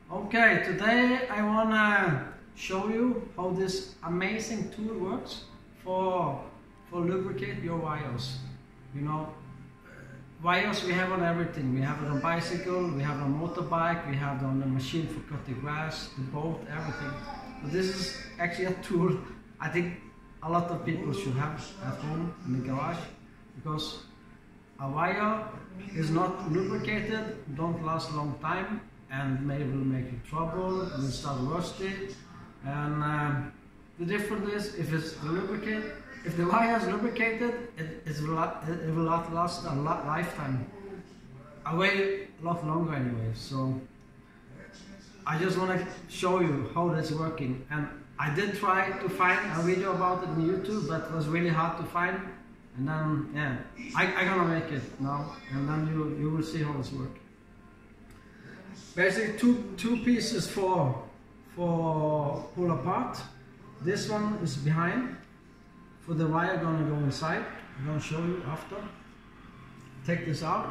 Okay, today I wanna show you how this amazing tool works for lubricate your wires. You know, wires we have on everything. We have it on bicycle, we have it on motorbike, we have it on the machine for cutting grass, the boat, everything. But this is actually a tool I think a lot of people should have at home in the garage, because a wire is not lubricated, don't last a long time, and maybe will make you trouble, will start rusty. And the difference is if it's lubricated, if the wire is lubricated, it will last a lifetime, a lot longer anyway. So I just want to show you how that's working. And I did try to find a video about it on YouTube, but it was really hard to find. And then, yeah, I'm gonna make it now, and then you will see how it's working. Basically, two pieces for pull apart. This one is behind, for the wire gonna go inside. I'm gonna show you after. Take this out.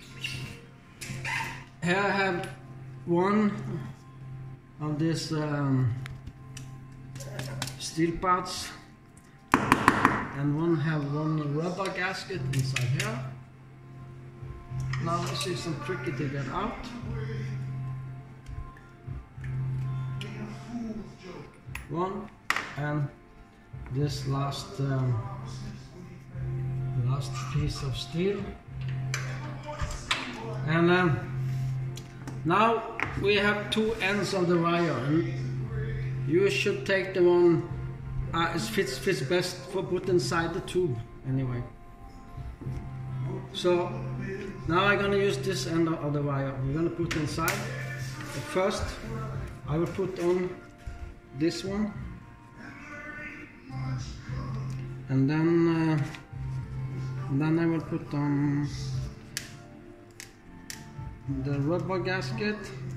Here I have one of these steel parts, and have one rubber gasket inside here. Now this is some tricky to get out. One, and this last piece of steel. And now we have two ends of the wire, and you should take the one it fits best for put inside the tube anyway. So now I'm gonna use this end of the wire. We're gonna put inside. But first I will put on this one, and then I will put on the rubber gasket,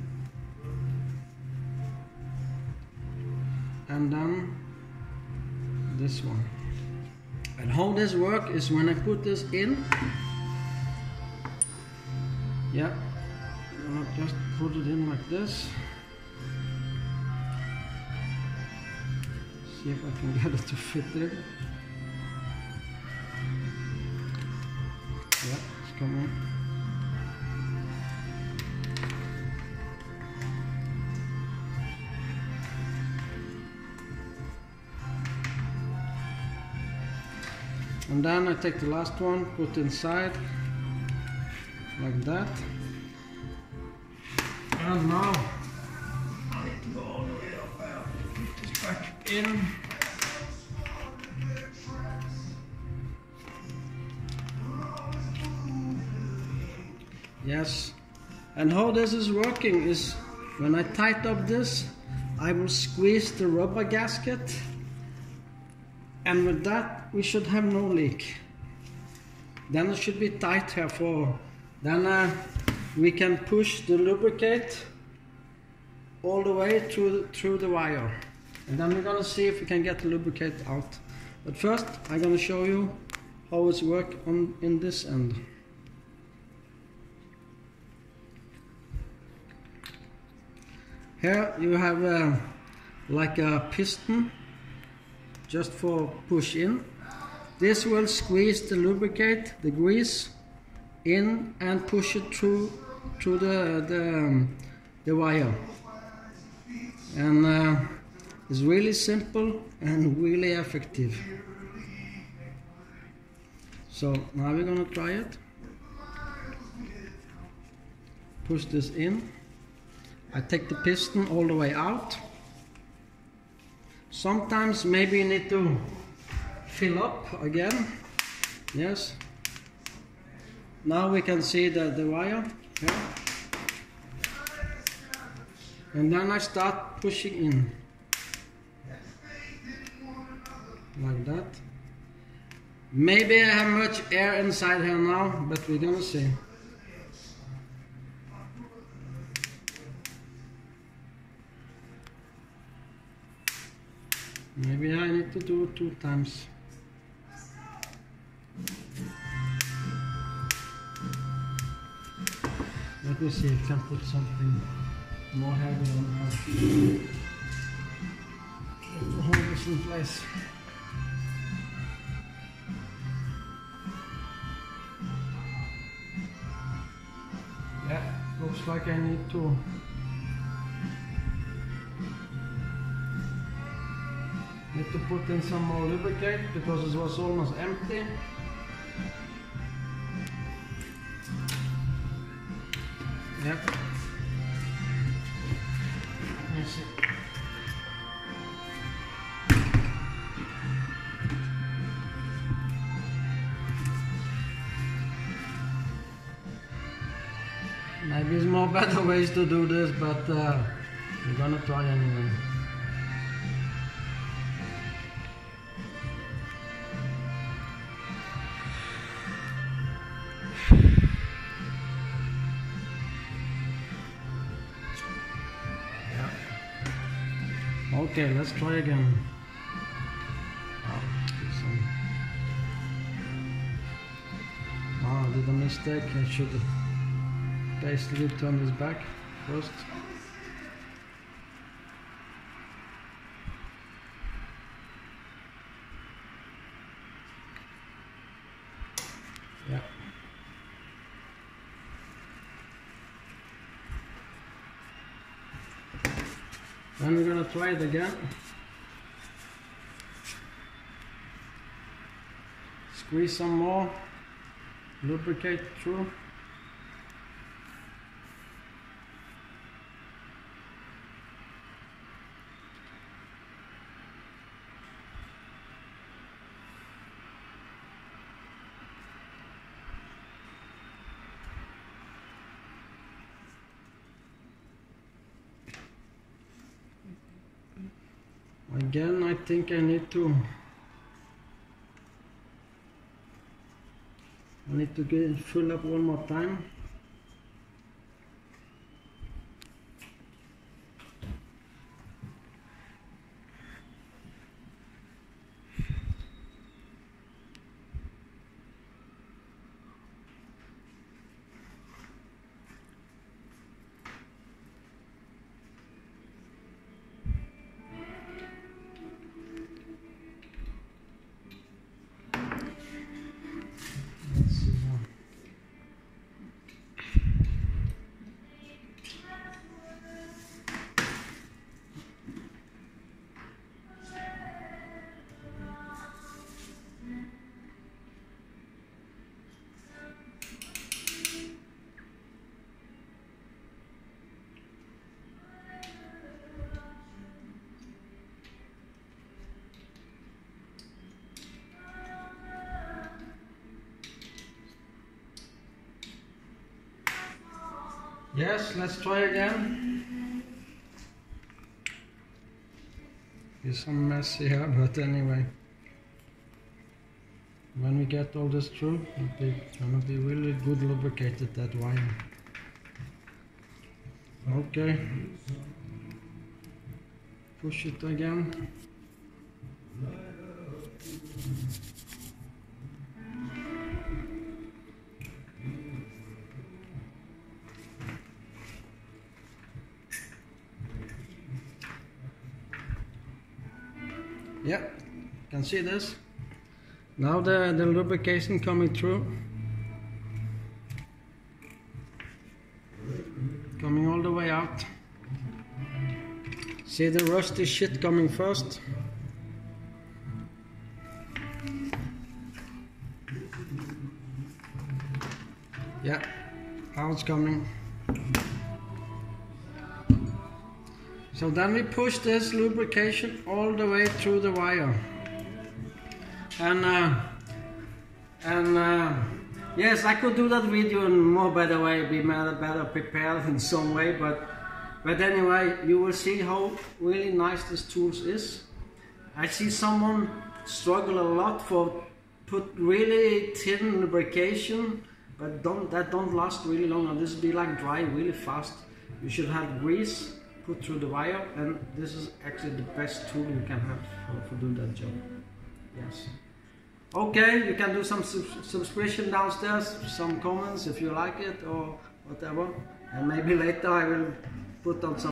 and then this one. And how this works is when I put this in, yeah, I'll just put it in like this. See if I can get it to fit in. Yeah, it's coming. And then I take the last one, put inside, like that. And now I need to go all the way up there, put this back in. Yes, and how this is working is when I tighten up this, I will squeeze the rubber gasket. And with that, we should have no leak. Then it should be tight here then we can push the lubricate all the way through the wire. And then we're gonna see if we can get the lubricate out. But first, I'm gonna show you how it's work in this end. Here you have like a piston, just for push in. This will squeeze the lubricate, the grease, in and push it through the wire. And it's really simple and really effective. So now we're gonna try it. Push this in. I take the piston all the way out. Sometimes maybe you need to fill up again. Yes. Now we can see the wire here. And then I start pushing in. Like that. Maybe I have much air inside here now, but we're gonna see. Maybe I need to do it 2 times. Let me see if I can put something more heavy on to hold this in place. Yeah, looks like I need to put in some more lubricate because it was almost empty. Yep. Let's see. Maybe there's more better ways to do this, but we're gonna try anyway. Okay, let's try again. I did a mistake. I should have basically turned this back first. Yeah. Then we're gonna try it again. Squeeze some more, lubricate through. Again, I think I need to get fill up one more time. Yes, let's try again. There's some mess here, but anyway. When we get all this through, it's gonna be really good lubricated, that wire. Okay. Push it again. Yeah, you can see this. Now the lubrication coming through. Coming all the way out. See the rusty shit coming first. Yeah, now it's coming. So then we push this lubrication all the way through the wire. Yes, I could do that video in more better way, be better prepared in some way, but anyway, you will see how really nice this tool is. I see someone struggle a lot for put really thin lubrication, but that don't last really long, and this will be like dry really fast. You should have grease put through the wire, and this is actually the best tool you can have for doing that job. Yes. Okay, you can do some subscription downstairs, some comments if you like it or whatever, and maybe later I will put on some